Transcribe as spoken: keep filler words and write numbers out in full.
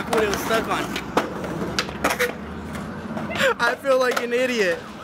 what it was stuck on. I feel like an idiot.